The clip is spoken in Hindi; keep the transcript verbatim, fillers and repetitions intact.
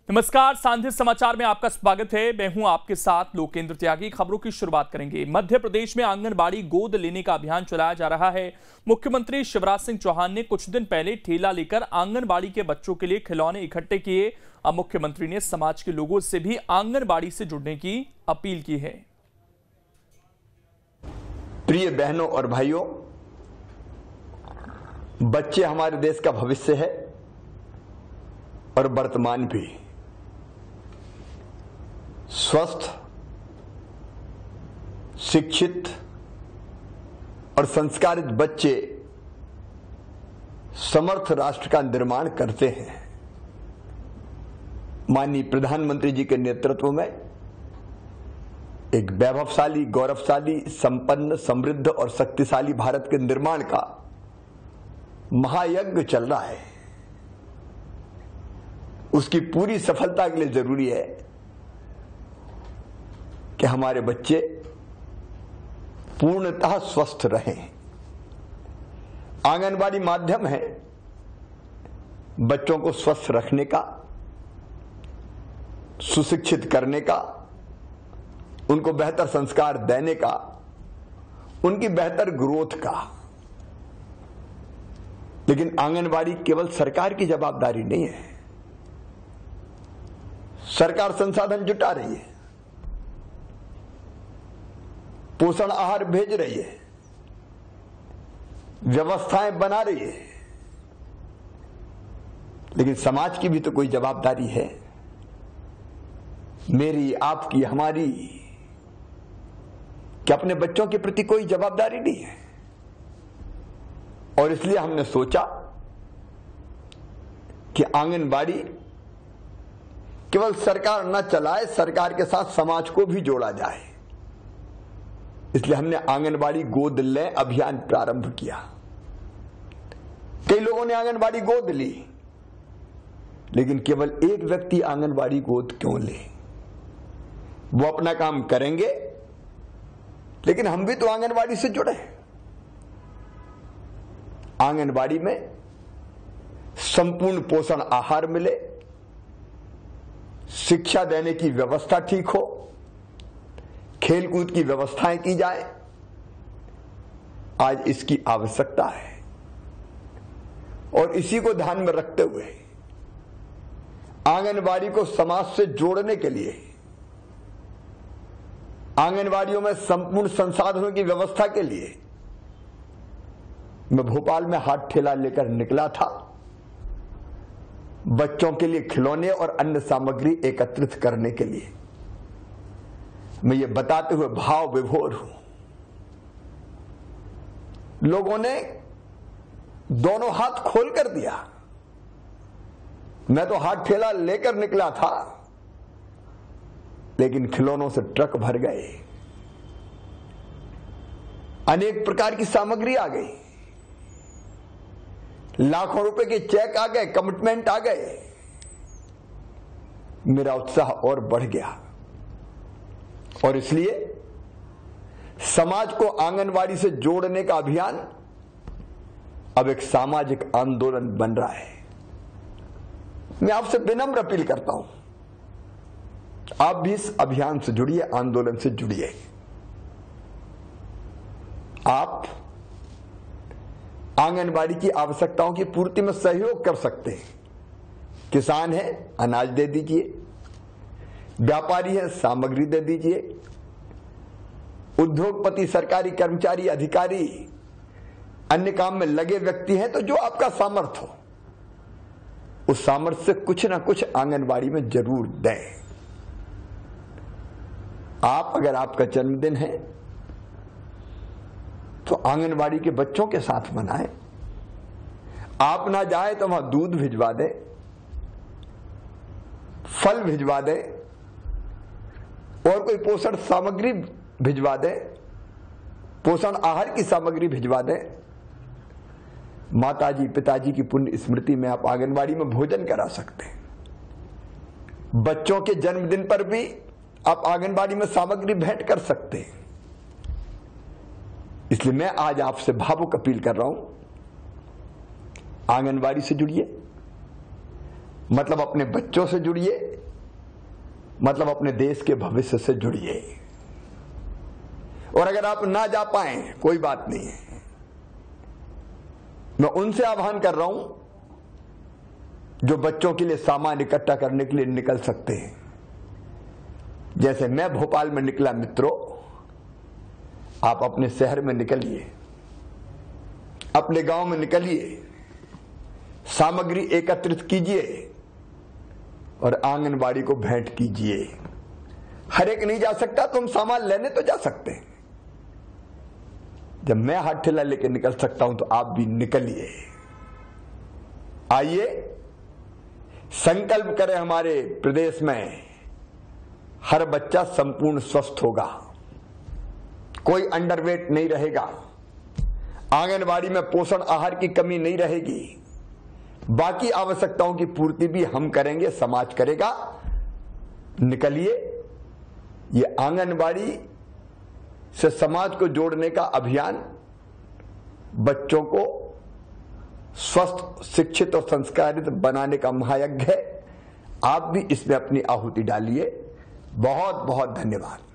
नमस्कार, सांझे समाचार में आपका स्वागत है। मैं हूं आपके साथ लोकेंद्र त्यागी। खबरों की शुरुआत करेंगे। मध्य प्रदेश में आंगनबाड़ी गोद लेने का अभियान चलाया जा रहा है। मुख्यमंत्री शिवराज सिंह चौहान ने कुछ दिन पहले ठेला लेकर आंगनबाड़ी के बच्चों के लिए खिलौने इकट्ठे किए। अब मुख्यमंत्री ने समाज के लोगों से भी आंगनबाड़ी से जुड़ने की अपील की है। प्रिय बहनों और भाइयों, बच्चे हमारे देश का भविष्य है और वर्तमान भी। स्वस्थ, शिक्षित और संस्कारित बच्चे समर्थ राष्ट्र का निर्माण करते हैं। माननीय प्रधानमंत्री जी के नेतृत्व में एक वैभवशाली, गौरवशाली, संपन्न, समृद्ध और शक्तिशाली भारत के निर्माण का महायज्ञ चल रहा है। उसकी पूरी सफलता के लिए जरूरी है कि हमारे बच्चे पूर्णतः स्वस्थ रहें। आंगनबाड़ी माध्यम है बच्चों को स्वस्थ रखने का, सुशिक्षित करने का, उनको बेहतर संस्कार देने का, उनकी बेहतर ग्रोथ का। लेकिन आंगनबाड़ी केवल सरकार की जवाबदारी नहीं है। सरकार संसाधन जुटा रही है, पोषण आहार भेज रही है, व्यवस्थाएं बना रही है, लेकिन समाज की भी तो कोई जवाबदारी है। मेरी, आपकी, हमारी, कि अपने बच्चों के प्रति कोई जवाबदारी नहीं है। और इसलिए हमने सोचा कि आंगनबाड़ी केवल सरकार न चलाए, सरकार के साथ समाज को भी जोड़ा जाए। इसलिए हमने आंगनबाड़ी गोद ले अभियान प्रारंभ किया। कई लोगों ने आंगनबाड़ी गोद ली, लेकिन केवल एक व्यक्ति आंगनबाड़ी गोद क्यों ले? वो अपना काम करेंगे, लेकिन हम भी तो आंगनबाड़ी से जुड़े। आंगनबाड़ी में संपूर्ण पोषण आहार मिले, शिक्षा देने की व्यवस्था ठीक हो, खेलकूद की व्यवस्थाएं की जाए। आज इसकी आवश्यकता है और इसी को ध्यान में रखते हुए आंगनबाड़ी को समाज से जोड़ने के लिए आंगनबाड़ियों में संपूर्ण संसाधनों की व्यवस्था के लिए मैं भोपाल में हाथ ठेला लेकर निकला था। बच्चों के लिए खिलौने और अन्य सामग्री एकत्रित करने के लिए मैं ये बताते हुए भाव विभोर हूं। लोगों ने दोनों हाथ खोल कर दिया। मैं तो हाथ ठेला लेकर निकला था, लेकिन खिलौनों से ट्रक भर गए। अनेक प्रकार की सामग्री आ गई, लाखों रुपए के चेक आ गए, कमिटमेंट आ गए। मेरा उत्साह और बढ़ गया और इसलिए समाज को आंगनबाड़ी से जोड़ने का अभियान अब एक सामाजिक आंदोलन बन रहा है। मैं आपसे विनम्र अपील करता हूं, आप भी इस अभियान से जुड़िए, आंदोलन से जुड़िए। आप आंगनबाड़ी की आवश्यकताओं की पूर्ति में सहयोग कर सकते हैं। किसान है, अनाज दे दीजिए। व्यापारी है, सामग्री दे दीजिए। उद्योगपति, सरकारी कर्मचारी, अधिकारी, अन्य काम में लगे व्यक्ति हैं, तो जो आपका सामर्थ्य हो उस सामर्थ्य से कुछ ना कुछ आंगनबाड़ी में जरूर दें। आप, अगर आपका जन्मदिन है तो आंगनबाड़ी के बच्चों के साथ मनाएं। आप ना जाए तो वहां दूध भिजवा दें, फल भिजवा दें और कोई पोषण सामग्री भिजवा दें, पोषण आहार की सामग्री भिजवा दें। माताजी, पिताजी की पुण्य स्मृति में आप आंगनबाड़ी में भोजन करा सकते हैं। बच्चों के जन्मदिन पर भी आप आंगनबाड़ी में सामग्री भेंट कर सकते हैं। इसलिए मैं आज आपसे भावुक अपील कर रहा हूं, आंगनबाड़ी से जुड़िए, मतलब अपने बच्चों से जुड़िए, मतलब अपने देश के भविष्य से जुड़िए। और अगर आप ना जा पाए कोई बात नहीं है, मैं उनसे आह्वान कर रहा हूं जो बच्चों के लिए सामान इकट्ठा करने के लिए निकल सकते हैं। जैसे मैं भोपाल में निकला मित्रों, आप अपने शहर में निकलिए, अपने गांव में निकलिए, सामग्री एकत्रित कीजिए और आंगनबाड़ी को भेंट कीजिए। हर एक नहीं जा सकता, तुम सामान लेने तो जा सकते हैं। जब मैं हाथ ठेला लेके निकल सकता हूं तो आप भी निकलिए। आइए संकल्प करें, हमारे प्रदेश में हर बच्चा संपूर्ण स्वस्थ होगा, कोई अंडरवेट नहीं रहेगा, आंगनबाड़ी में पोषण आहार की कमी नहीं रहेगी, बाकी आवश्यकताओं की पूर्ति भी हम करेंगे, समाज करेगा। निकलिए, ये आंगनबाड़ी से समाज को जोड़ने का अभियान बच्चों को स्वस्थ, शिक्षित और संस्कारित बनाने का महायज्ञ है। आप भी इसमें अपनी आहुति डालिए। बहुत बहुत धन्यवाद।